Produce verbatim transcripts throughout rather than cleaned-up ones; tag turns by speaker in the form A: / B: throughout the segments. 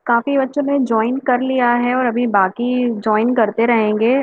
A: काफी बच्चों ने ज्वाइन कर लिया है और अभी बाकी ज्वाइन करते रहेंगे।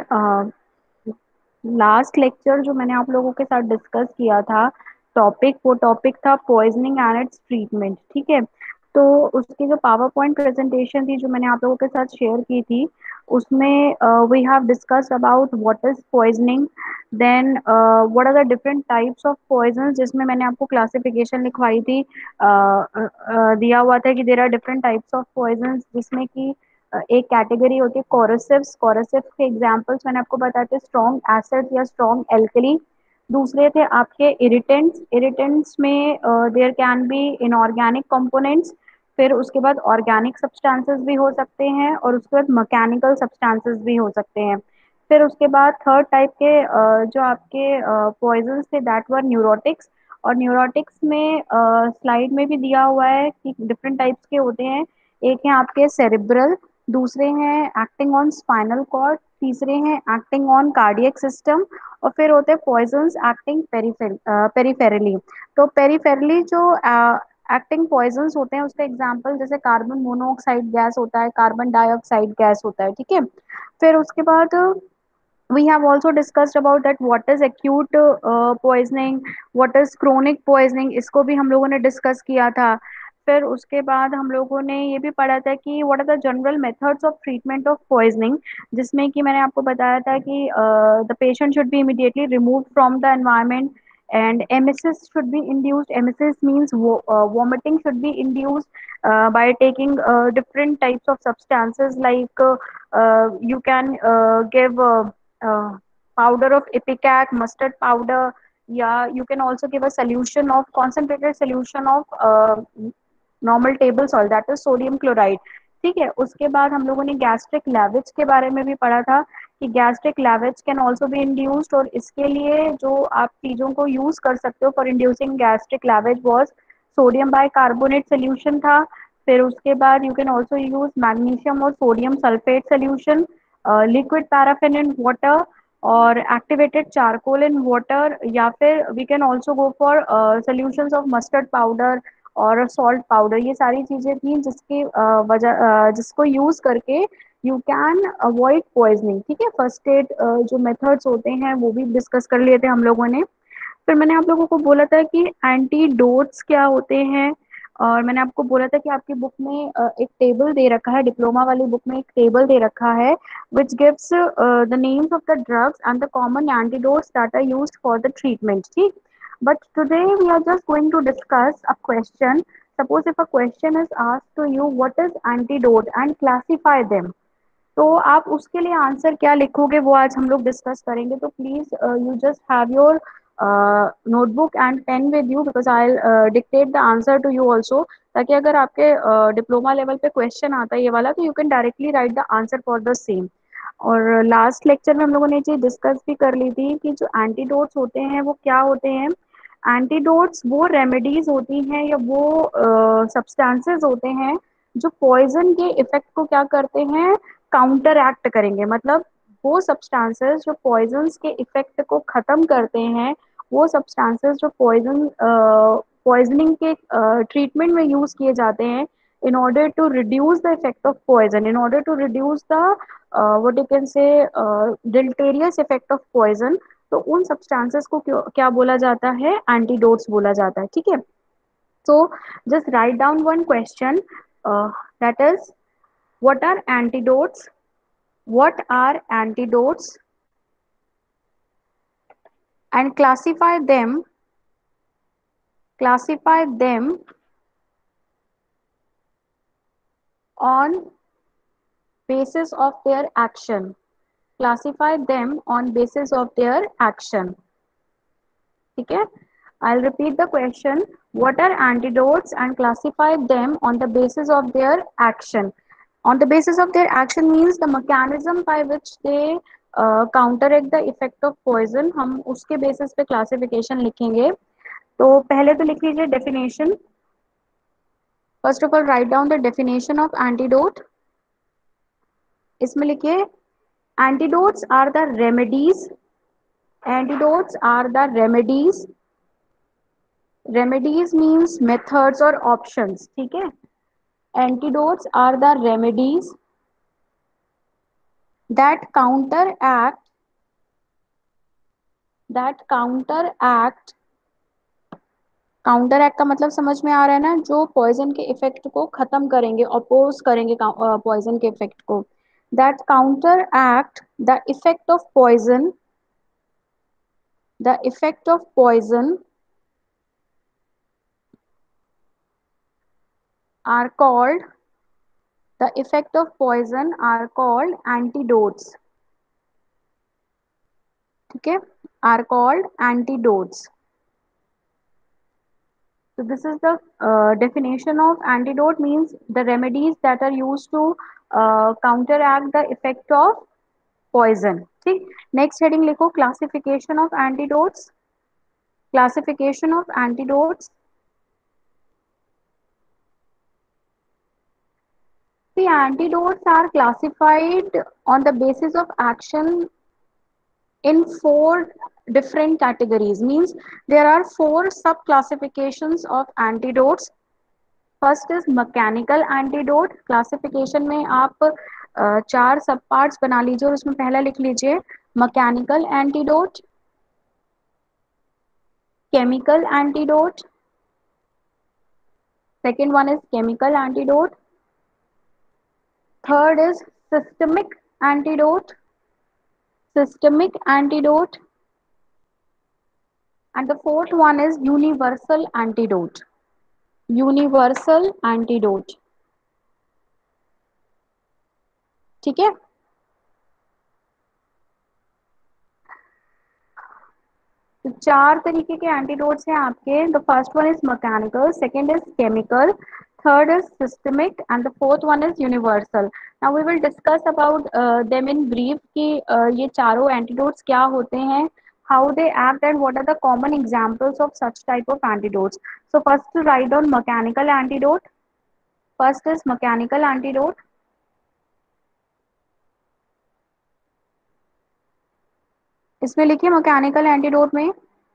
A: लास्ट लेक्चर जो मैंने आप लोगों के साथ डिस्कस किया था टॉपिक, वो टॉपिक था पॉइजनिंग एंड इट्स ट्रीटमेंट। ठीक है, तो उसकी जो पावर पॉइंट प्रेजेंटेशन थी जो मैंने आप लोगों के साथ शेयर की थी, उसमें we have discussed about what is poisoning, then what are the different types of poison, जिसमें मैंने आपको क्लासिफिकेशन लिखवाई थी। uh, uh, uh, दिया हुआ था कि there are different types of poison, जिसमें कि अ, एक कैटेगरी होती है कोरोसिव्स। कोरोसिव्स के एग्जांपल्स मैंने आपको बताए थे स्ट्रॉन्ग एसिड या स्ट्रॉन्ग एल्कली। दूसरे थे आपके इरिटेंट्स। इरिटेंट्स में there can be inorganic components, फिर उसके बाद ऑर्गेनिक सब्सटेंसेस भी हो सकते हैं, और उसके बाद मैकेनिकल सब्सटेंसेस भी हो सकते हैं। फिर उसके बाद थर्ड टाइप के अ, जो आपके पॉइजन्स थे दैट वर न्यूरोटिक्स। और न्यूरोटिक्स में स्लाइड में भी दिया हुआ है कि डिफरेंट टाइप्स के होते हैं। एक है आपके सेरिब्रल, दूसरे हैं एक्टिंग ऑन स्पाइनल कॉर्ड, तीसरे हैं एक्टिंग ऑन कार्डियक सिस्टम, और फिर होते हैं पॉइजन्स एक्टिंग पेरिफेरली। तो पेरिफेरली जो एक्टिंग पॉइजन्स होते हैं उसके एग्जांपल जैसे कार्बन मोनोऑक्साइड गैस होता है, कार्बन डाइऑक्साइड गैस होता है। ठीक है, फिर उसके बाद we have also discussed about that what is acute uh, poisoning, what is chronic poisoning, इसको भी हम लोगों ने डिस्कस किया था। फिर उसके बाद हम लोगों ने ये भी पढ़ा था कि what are the general methods of treatment of poisoning, जिसमें कि मैंने आपको बताया था कि uh, the patient should be immediately removed from the environment and emesis should be induced. Emesis means vo- uh, vomiting should be induced uh, by taking uh, different types of substances like uh, uh, you can uh, give uh, uh, powder of ipecac, mustard powder, या you can also give a solution of concentrated solution of uh, normal table salt, that is sodium chloride। ठीक है, उसके बाद हम लोगों ने gastric lavage के बारे में भी पढ़ा था कि gastric lavage can also be induced, और इसके लिए जो आप चीज़ों को यूज़ कर सकते हो for inducing gastric lavage was sodium bicarbonate solution था। फिर उसके बाद you can also use magnesium और sodium sulphate solution, liquid paraffin in water, और एक्टिवेटेड चारकोल इन वाटर, या फिर we can also go for solutions of mustard powder और salt powder. ये सारी चीज़ें थी जिसकी uh, वजह uh, जिसको यूज़ करके यू कैन अवॉइड पॉइजनिंग। ठीक है, फर्स्ट एड जो मेथड्स होते हैं वो भी डिस्कस कर लिए थे हम लोगों ने। फिर मैंने आप लोगों को बोला था कि एंटीडोट्स क्या होते हैं, और मैंने आपको बोला था कि आपकी बुक में अ, एक टेबल दे रखा है, डिप्लोमा वाली बुक में एक टेबल दे रखा है which gives uh, the names of the drugs and the common antidotes that are used for the treatment। ठीक, but today we are just going to discuss a question. Suppose if a question is asked to you what is antidote and classify them, तो आप उसके लिए answer क्या लिखोगे वो आज हम लोग डिस्कस करेंगे। तो please you just have your notebook and pen with you because I dictate the answer to you also, ताकि अगर आपके डिप्लोमा uh, लेवल पे क्वेश्चन आता है ये वाला तो you can directly write the answer for the same. और लास्ट लेक्चर में हम लोगों ने ये चीज डिस्कस भी कर ली थी कि जो एंटीडोट्स होते हैं वो क्या होते हैं। एंटीडोट्स वो रेमेडीज होती हैं या वो सब्सटेंसेस uh, होते हैं जो पॉइजन के इफेक्ट को क्या करते हैं, काउंटर एक्ट करेंगे। मतलब वो सब्सटेंसेस जो पॉइजन्स के इफेक्ट को खत्म करते हैं, वो सब्सटेंसेस जो पॉइजन पॉइजनिंग के ट्रीटमेंट uh, में यूज किए जाते हैं in order to reduce the effect of poison, in order to reduce the uh, what you can say uh, deleterious effect of poison, तो उन सब्सटेंसेस को क्यों- क्या बोला जाता है, एंटीडोट्स बोला जाता है। ठीक है, so just write down one question, uh, that is what are antidotes, what are antidotes, and classify them, classify them on basis of their action, classify them on basis of their action। ठीक है, I'll repeat the question, what are antidotes and classify them on the basis of their action। On the basis of their action means the mechanism by which they uh, counteract the effect of poison, हम उसके basis पे classification लिखेंगे। तो पहले तो लिख लीजिए definition. First of all write down the definition of antidote. इसमें लिखिए antidotes are the remedies, antidotes are the remedies, remedies means methods और ऑप्शंस। ठीक है, Antidotes are the remedies that counteract that counteract counteract का मतलब समझ में आ रहा है ना, जो पॉइजन के इफेक्ट को खत्म करेंगे, अपोज करेंगे पॉइजन के इफेक्ट को. That counteract the effect of poison the effect of poison are called the effect of poison are called antidotes. ठीक है, are called antidotes. So this is the uh, definition of antidote, means the remedies that are used to uh, counteract the effect of poison. ठीक. Next heading लिखो, classification of antidotes. Classification of antidotes. The antidotes are classified on the basis of action in four different categories. Means there are four sub classifications of antidotes. First is mechanical antidote. Classification में आप अ, चार सब parts बना लीजिए और उसमें पहला लिख लीजिए mechanical antidote, chemical antidote, second one is chemical antidote, third is systemic antidote, systemic antidote, and the fourth one is universal antidote, universal antidote. ठीक है. तो चार तरीके के एंटीडोट्स हैं आपके. The first one is mechanical, second is chemical, third is systemic and the fourth one is universal. Now we will discuss about them in brief कि uh, ये चारों एंटीडोट्स क्या होते हैं, how they act and what are the common examples of such type of antidotes. So first to write down mechanical antidote. First is mechanical antidote. इसमें लिखिए mechanical antidote में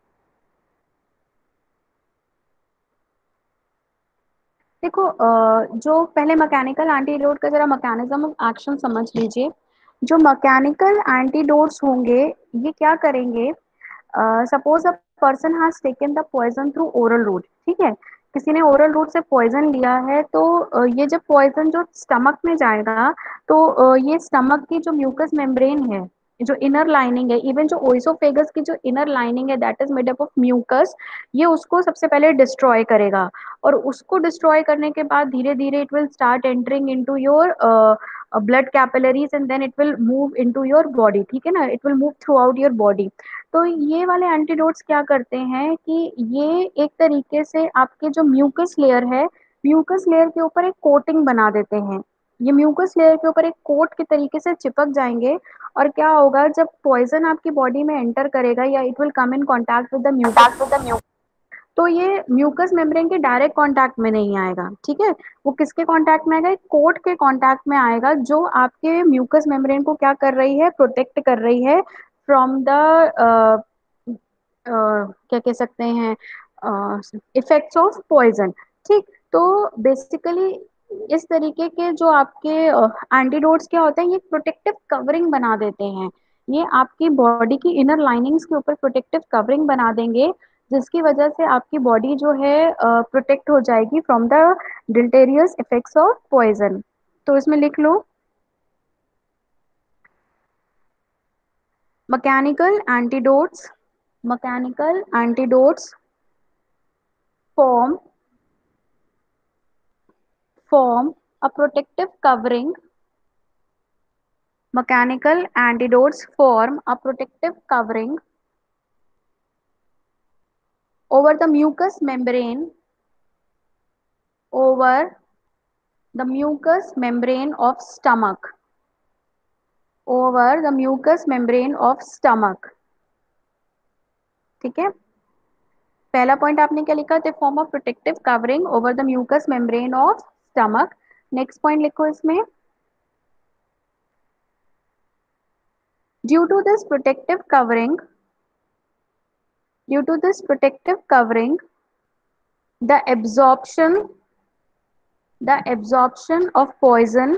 A: देखो अ, जो पहले मैकेनिकल एंटीडोट का जरा मैकेनिज्म ऑफ एक्शन समझ लीजिए. जो मैकेनिकल एंटीडोट्स होंगे ये क्या करेंगे, suppose a person has taken the poison through oral route. ठीक है, किसी ने ओरल रूट से पॉइजन लिया है तो uh, ये जब पॉइजन जो स्टमक में जाएगा तो uh, ये स्टमक की जो म्यूकस मेम्ब्रेन है, जो इनर लाइनिंग है, इवन जो ओइसोफेगस की जो इनर लाइनिंग है that is made up of mucus, ये उसको सबसे पहले डिस्ट्रॉय करेगा. और उसको डिस्ट्रॉय करने के बाद धीरे धीरे it will start entering into your blood capillaries and then it will move into your body. ठीक है ना, it will move throughout your body. तो ये वाले एंटीडोट्स क्या करते हैं कि ये एक तरीके से आपके जो म्यूकस लेयर है, म्यूकस लेयर के ऊपर एक कोटिंग बना देते हैं. ये म्यूकस लेयर के ऊपर एक कोट के तरीके से चिपक जाएंगे. और क्या होगा, जब पॉइजन आपकी बॉडी में एंटर करेगा या it will come in contact with the mucus, तो ये म्यूकस मेम्ब्रेन के डायरेक्ट कांटेक्ट में नहीं आएगा. ठीक है, वो किसके कांटेक्ट में आएगा, एक कोट के कांटेक्ट में आएगा जो आपके म्यूकस मेम्ब्रेन को क्या कर रही है, प्रोटेक्ट कर रही है फ्रॉम द क्या कह सकते हैं, इफेक्ट्स ऑफ पॉइजन. ठीक. तो बेसिकली इस तरीके के जो आपके एंटीडोट्स क्या होते हैं, ये प्रोटेक्टिव कवरिंग बना देते हैं. ये आपकी बॉडी की इनर लाइनिंग्स के ऊपर प्रोटेक्टिव कवरिंग बना देंगे, जिसकी वजह से आपकी बॉडी जो है प्रोटेक्ट हो जाएगी from the deleterious effects of poison. तो इसमें लिख लो mechanical antidotes. Mechanical antidotes form form a protective covering. Mechanical antidotes form a protective covering over the mucous membrane over the mucous membrane of stomach over the mucous membrane of stomach. ठीक है, पहला point आपने क्या लिखा, they form a protective covering over the mucous membrane of stomach. Next point लिखो इसमें, due to this protective covering due to this protective covering the absorption the absorption of poison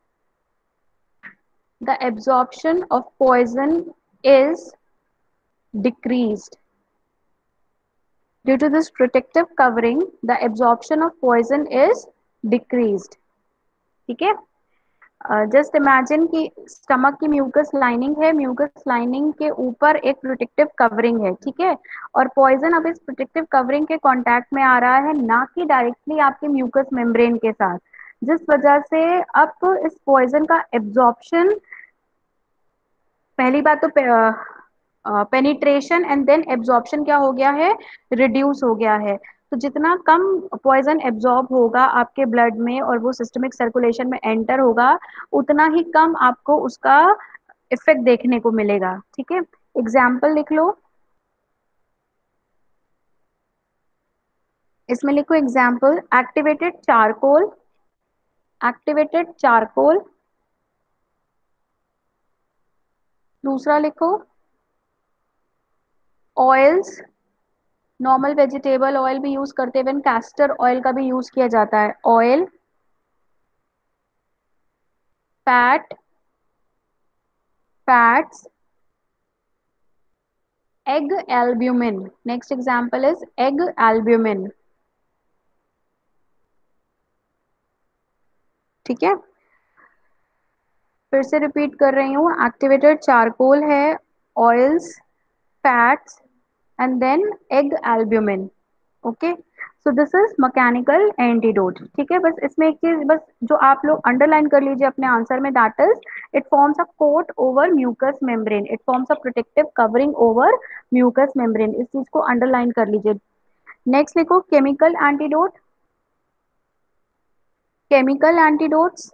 A: the absorption of poison is decreased. Due to this protective covering, the absorption of poison is decreased. ठीक है? Just imagine कि stomach की mucous lining है, mucous lining के ऊपर एक protective covering है, ठीक है, और पॉइजन अब इस प्रोटेक्टिव कवरिंग के कांटेक्ट में आ रहा है, ना कि डायरेक्टली आपके म्यूकस मेम्ब्रेन के साथ, जिस वजह से अब इस पॉइजन का एब्जॉर्प्शन, पहली बात तो पेनिट्रेशन एंड देन एब्जॉर्प्शन क्या हो गया है, रिड्यूस हो गया है। तो जितना कम पॉइजन एब्जॉर्ब होगा आपके ब्लड में और वो सिस्टमिक सर्कुलेशन में एंटर होगा, उतना ही कम आपको उसका इफेक्ट देखने को मिलेगा। ठीक है, एग्जाम्पल लिख लो, इसमें लिखो example, activated charcoal, activated charcoal. दूसरा लिखो ऑयल्स, नॉर्मल वेजिटेबल ऑयल भी यूज करते हैं, कैस्टर ऑयल का भी यूज किया जाता है, oil, fat, fats, egg albumin, next example is egg albumin। ठीक है, फिर से रिपीट कर रही हूँ, एक्टिवेटेड चारकोल है, oils, fats and then egg albumin. Okay, so this is mechanical antidote. ठीक है, बस इसमें एक चीज बस जो आप लोग अंडरलाइन कर लीजिए अपने आंसर में, that is it forms a coat over mucous membrane, it forms a protective covering over mucous membrane, इस चीज को अंडरलाइन कर लीजिए। नेक्स्ट लिखो केमिकल एंटीडोट, केमिकल एंटीडोट्स,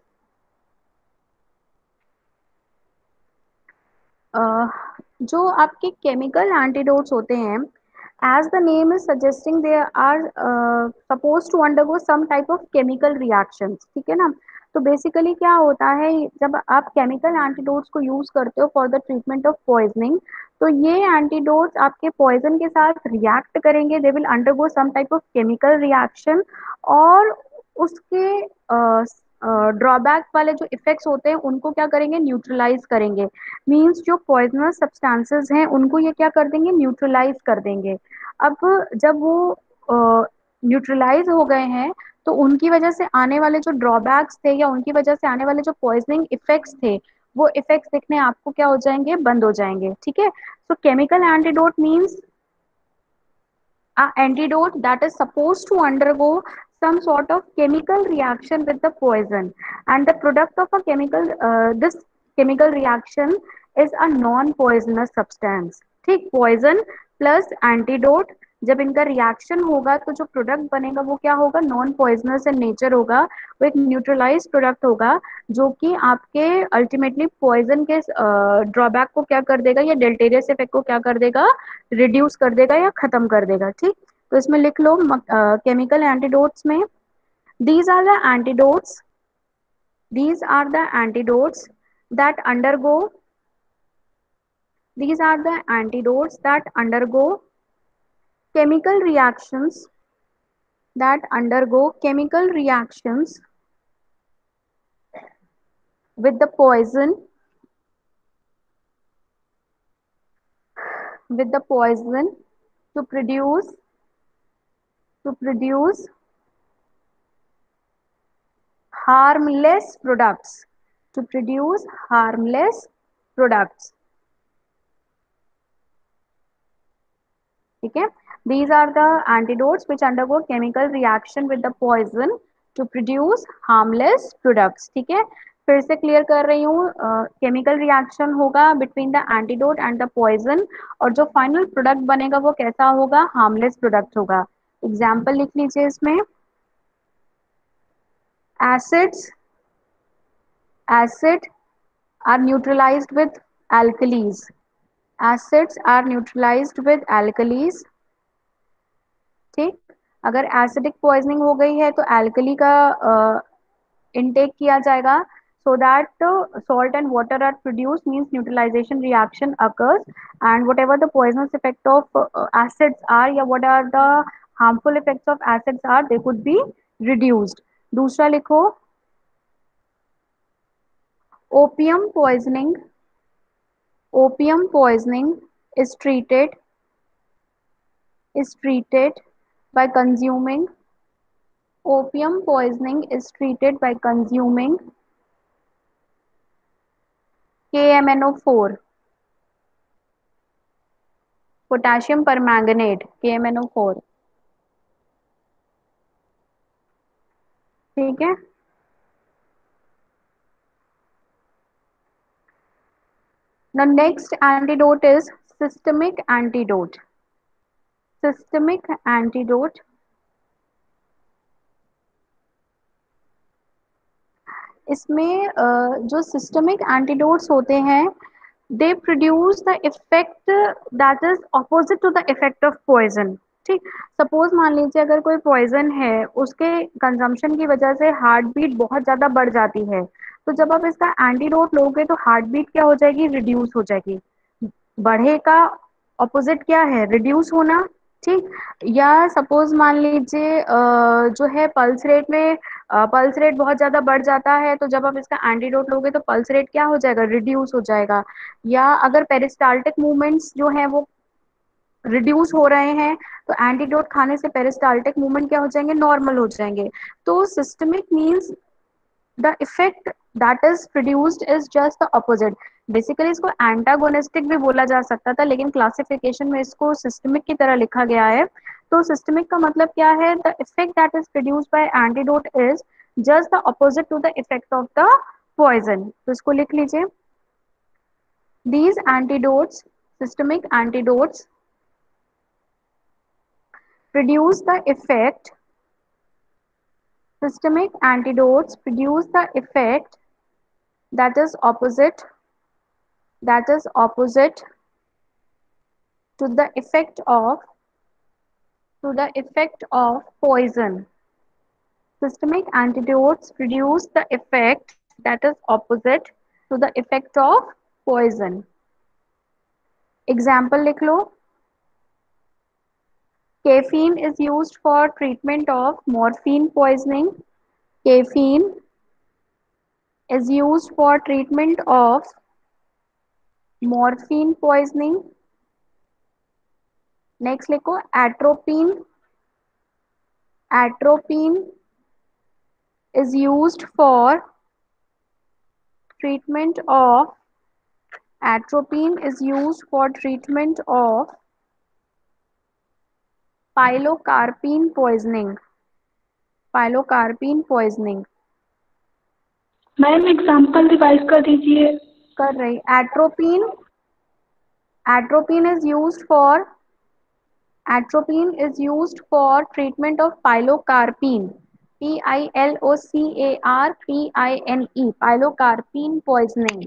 A: जो आपके केमिकल एंटीडोट्स होते हैं, as the name is suggesting they are suppose to undergo some type of chemical reactions. ठीक है ना, तो बेसिकली क्या होता है, जब आप केमिकल एंटीडोट्स को यूज करते हो for the treatment of poisoning, तो ये एंटीडोट्स आपके पॉइजन के साथ रिएक्ट करेंगे, they will undergo some type of chemical reaction, और उसके ड्रॉबैक uh, वाले जो इफेक्ट्स होते हैं उनको क्या करेंगे, न्यूट्रलाइज करेंगे। मीन्स जो पॉइजनस सब्सटेंसेस हैं उनको ये क्या कर देंगे, न्यूट्रलाइज कर देंगे। अब जब वो न्यूट्रलाइज uh, हो गए हैं, तो उनकी वजह से आने वाले जो ड्रॉबैक्स थे या उनकी वजह से आने वाले जो पॉइजनिंग इफेक्ट्स थे, वो इफेक्ट्स दिखने आपको क्या हो जाएंगे, बंद हो जाएंगे। ठीक है, so chemical antidote means a antidote that is supposed to undergo some sort of chemical reaction with the poison, and the product of a chemical uh, this chemical reaction is a non poisonous substance। ठीक, poison plus antidote, जब इनका reaction होगा तो जो product बनेगा वो क्या होगा, नॉन पॉइजनस इन नेचर होगा, वो एक न्यूट्रलाइज प्रोडक्ट होगा, जो कि आपके अल्टीमेटली पॉइजन के ड्रॉबैक uh, को क्या कर देगा, या डेल्टेरियस इफेक्ट को क्या कर देगा, रिड्यूस कर देगा या खत्म कर देगा। ठीक, तो इसमें लिख लो केमिकल एंटीडोट्स में, these are the antidotes, these are the antidotes that undergo these are the antidotes that undergo chemical reactions that undergo chemical reactions with the poison with the poison to produce to produce harmless products to produce harmless products। ठीक है, these are the antidotes which undergo chemical reaction with the poison to produce harmless products। ठीक है, फिर से clear कर रही हूँ, chemical uh, reaction होगा between the antidote and the poison, और जो फाइनल प्रोडक्ट बनेगा वो कैसा होगा, हार्मलेस प्रोडक्ट होगा। एग्जाम्पल लिख लीजिए इसमें, acids acid are neutralized with alkalis, acids are neutralized with alkalis। ठीक, अगर एसिडिक पॉइजनिंग हो गई है तो एल्कली का इनटेक किया जाएगा, so that uh, salt and water are produced, means neutralization reaction occurs, and whatever the poisonous effect of uh, acids are, या what are the harmful effects of acids are, they could be reduced। दूसरा लिखो, opium poisoning, opium poisoning is treated is treated by consuming, opium poisoning is treated by consuming K M N O four, potassium permanganate, K M N O four, ठीक है। The next antidote is systemic antidote, systemic antidote, इसमें अ, जो systemic antidotes होते हैं, they produce the effect that is opposite to the effect of poison. ठीक, suppose मान लीजिए अगर कोई पॉइजन है, उसके कंजम्पशन की वजह से हार्ट बीट बहुत ज्यादा बढ़ जाती है, तो जब आप इसका एंटीडोट लोगे तो हार्ट बीट क्या हो जाएगी, रिड्यूस हो जाएगी। बढ़े का ऑपोजिट क्या है, रिड्यूस होना। ठीक, या सपोज मान लीजिए अ, जो है पल्स रेट में, पल्स रेट बहुत ज्यादा बढ़ जाता है, तो जब आप इसका एंटीडोट लोगे तो पल्स रेट क्या हो जाएगा, रिड्यूस हो जाएगा। या अगर पेरिस्टाल्टिक मूवमेंट्स जो है वो रिड्यूस हो रहे हैं, तो एंटीडोट खाने से पेरिस्टाल्टिक मूवमेंट क्या हो जाएंगे, नॉर्मल हो जाएंगे। तो systemic means the effect that is produced is just the opposite. Basically इसको एंटागोनिस्टिक भी बोला जा सकता था, लेकिन क्लासिफिकेशन में इसको सिस्टमिक की तरह लिखा गया है। तो सिस्टमिक का मतलब क्या है, the effect that is produced by antidote is just the opposite to the effect of the poison. तो इसको लिख लीजिए, these antidotes, systemic antidotes produce the effect, systemic antidotes produce the effect that is opposite, that is opposite to the effect of, to the effect of poison. Systemic antidotes produce the effect that is opposite to the effect of poison. Example लिख लो, caffeine is used for treatment of morphine poisoning. Caffeine is used for treatment of morphine poisoning. Next लिखो, atropine, atropine is used for treatment of, atropine is used for treatment of pilocarpine poisoning, pilocarpine poisoning।
B: Ma'am example revise कर दीजिए।
A: कर रही, atropine, atropine is used for, atropine is used for treatment of pilocarpine, P I L O C A R P I N E, pilocarpine poisoning।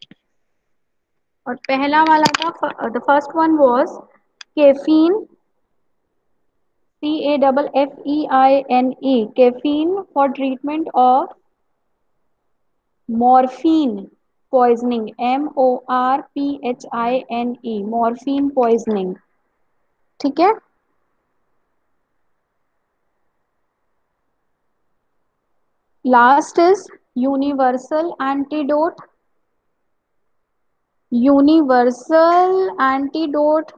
A: और पहला वाला था, the first one was caffeine, C A F F E I N E, caffeine for treatment of morphine poisoning, M O R P H I N E, morphine poisoning। ठीक है, last is universal antidote. Universal antidote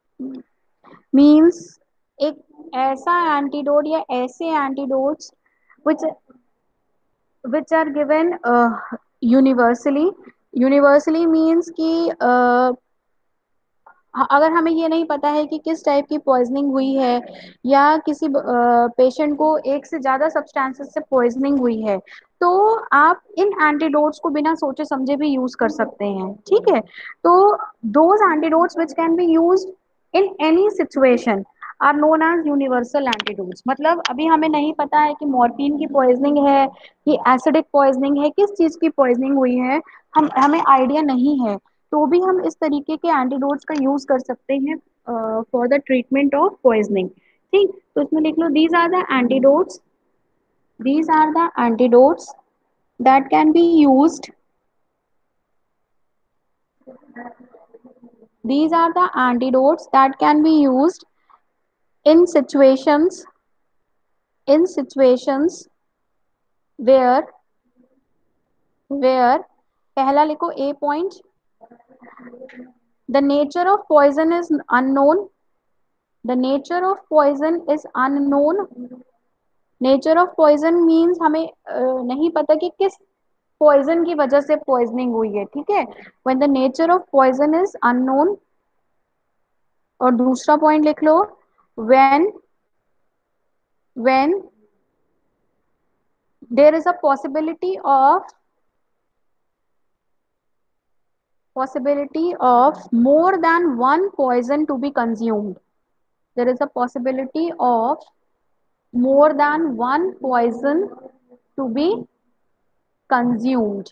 A: means एक ऐसा antidote या ऐसे antidotes which which are given uh, universally, universally means कि uh, अगर हमें ये नहीं पता है कि किस टाइप की पॉइजनिंग हुई है, या किसी पेशेंट को एक से ज्यादा सब्सटेंसेस से पॉइजनिंग हुई है, तो आप इन एंटीडोट्स को बिना सोचे समझे भी यूज कर सकते हैं। ठीक है, तो those antidotes which can be used in any situation are known as universal antidotes. मतलब अभी हमें नहीं पता है कि मॉर्फिन की पॉइजनिंग है कि एसिडिक पॉइजनिंग है, किस चीज की पॉइजनिंग हुई है, हम हमें आइडिया नहीं है, तो भी हम इस तरीके के एंटीडोट्स का यूज कर सकते हैं for the treatment of poisoning. ठीक, तो इसमें लिख लो, these are the antidotes, these are the antidotes that can be used, these are the antidotes that can be used in situations, in situations where where पहला लिखो a point, the nature of poison is unknown, the nature of poison is unknown. Nature of poison means हमें अ, नहीं पता कि किस poison की वजह से पॉइजनिंग हुई है, ठीक है। When the nature of poison is unknown. और दूसरा पॉइंट लिख लो, when when there is a possibility of possibility of more than one poison to be consumed. There is a possibility of more than one poison to be consumed.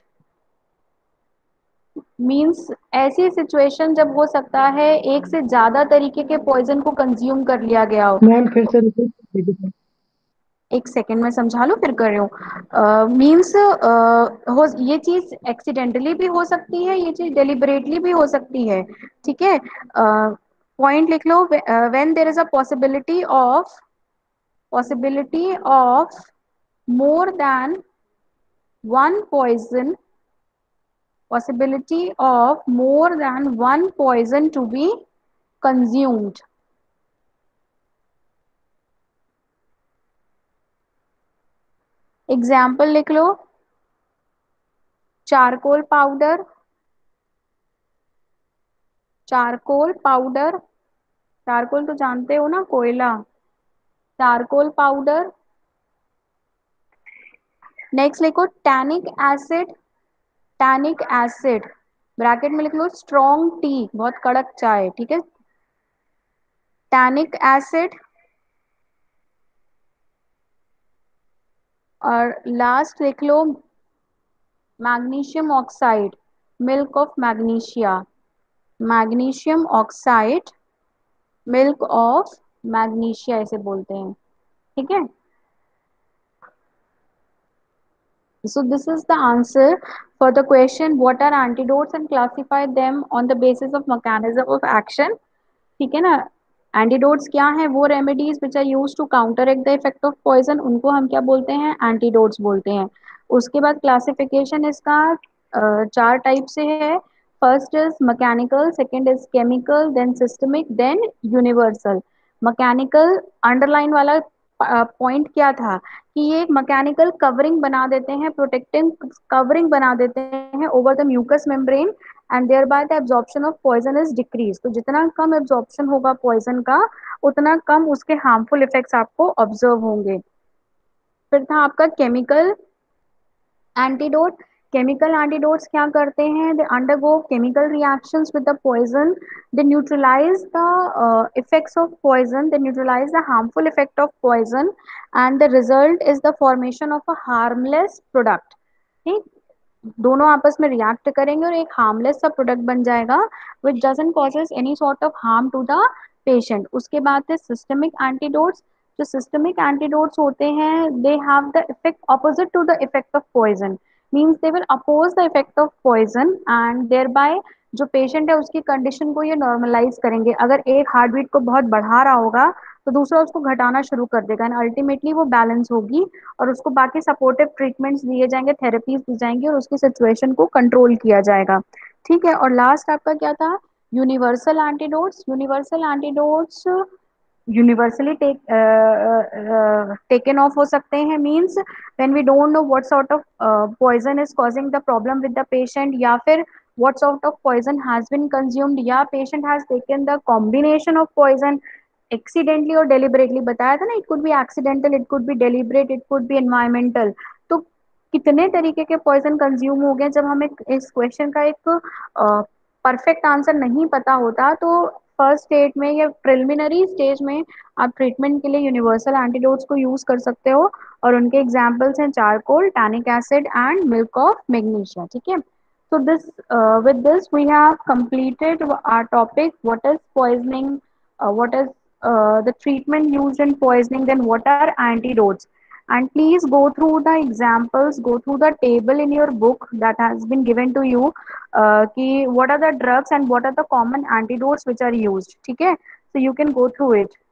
A: Means ऐसी situation जब हो सकता है एक से ज्यादा तरीके के पॉइजन को कंज्यूम कर लिया गया हो।
B: मैम फिर से रिपीट कीजिए।
A: एक सेकेंड में समझा लो फिर कर रही हूँ। मीन्स हो ये चीज एक्सीडेंटली भी हो सकती है, ये चीज डेलिबरेटली भी हो सकती है, ठीक है। पॉइंट लिख लो, when there is a possibility of possibility of more than one poison possibility of more than one poison to be consumed। Example लिख लो, charcoal powder, charcoal powder, charcoal तो जानते हो ना, कोयला, चारकोल पाउडर। नेक्स्ट लिखो tannic acid, tannic acid bracket में लिख लो स्ट्रॉन्ग टी, बहुत कड़क चाय, ठीक है, टैनिक एसिड। और लास्ट लिख लो magnesium oxide, milk of magnesia, magnesium oxide, milk of magnesia ऐसे बोलते हैं, ठीक है। So this is the answer for the question what are antidotes and classify them on the basis of mechanism of action, ठीक है ना। Antidotes क्या है, वो remedies which are use to counteract the effect of poison, उनको हम क्या बोलते हैं, एंटीडोट्स बोलते हैं। उसके बाद क्लासिफिकेशन इसका अ, चार टाइप से है। First is mechanical, second is chemical, then systemic, then universal. Mechanical underline वाला पॉइंट क्या था कि ये एक मैकेनिकल कवरिंग बना देते हैं, प्रोटेक्टिंग कवरिंग बना देते हैं over the mucous membrane and thereby the absorption of poison is decrease. तो जितना कम एब्जॉर्प्शन होगा पॉइजन का, उतना कम उसके हार्मफुल इफेक्ट्स आपको ऑब्जर्व होंगे। फिर था आपका केमिकल एंटीडोट। केमिकल एंटीडोट्स क्या करते हैं, they undergo chemical reactions with the poison, they neutralize the effects of poison, they neutralize the harmful effect of poison and the result is the formation of a harmless product, ठीक। दोनों आपस में react करेंगे और एक harmless सा product बन जाएगा which doesn't causes any sort of harm to the patient. उसके बाद है सिस्टमिक एंटीडोट्स। जो सिस्टमिक एंटीडोट्स होते हैं they have the effect opposite to the effect of poison, means they will oppose the effect of poison and thereby जो patient है उसकी condition को ये नॉर्मलाइज करेंगे। अगर एक हार्ट बीट को बहुत बढ़ा रहा होगा तो दूसरा उसको घटाना शुरू कर देगा एंड अल्टीमेटली वो बैलेंस होगी और उसको बाकी सपोर्टिव ट्रीटमेंट्स दिए जाएंगे, थेरेपीज दी जाएंगी और उसकी सिचुएशन को कंट्रोल किया जाएगा, ठीक है। और लास्ट आपका क्या था, universal antidotes. Universal antidotes universally take taken off हो सकते हैं, means when we don't know what sort of poison is causing the problem with the patient, या फिर what sort of poison has been consumed, या patient has taken the combination of poison accidentally और deliberately, बताया था ना, it could be accidental, it could be deliberate, it could be environmental. तो कितने तरीके के पॉइजन कंज्यूम हो गए, जब हमें इस क्वेश्चन का एक परफेक्ट आंसर नहीं पता होता तो फर्स्ट स्टेज में या प्रिलिमिनरी स्टेज में आप ट्रीटमेंट के लिए यूनिवर्सल एंटीडोट्स को यूज कर सकते हो और उनके एग्जाम्पल्स हैं charcoal, tannic acid and milk of magnesia, ठीक है। So this uh, with this we have completed our topic. What is poisoning? Uh, what is uh, the treatment used in poisoning? Then what are antidotes? And please go through the examples. Go through the table in your book that has been given to you. Uh, कि what are the drugs and what are the common antidotes which are used? ठीक है? So you can go through it.